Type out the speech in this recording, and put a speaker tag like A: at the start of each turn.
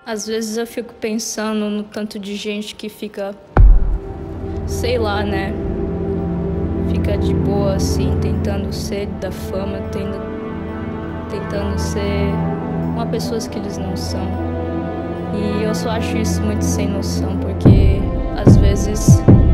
A: Às vezes eu fico pensando no tanto de gente que fica, sei lá, né? Fica de boa assim, tentando ser da fama, tentando ser uma pessoa que eles não são. E eu só acho isso muito sem noção, porque às vezes